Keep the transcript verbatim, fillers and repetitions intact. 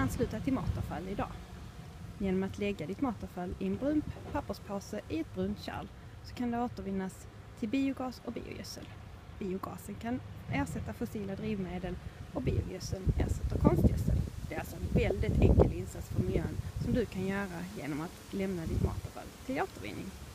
ansluta till matavfall idag. Genom att lägga ditt matavfall i en brun papperspåse i ett brunt kärl så kan det återvinnas till biogas och biogödsel. Biogasen kan ersätta fossila drivmedel och biogödseln ersätter konstgödsel. Det är alltså en väldigt enkel insats för miljön som du kan göra genom att lämna ditt matavfall till återvinning.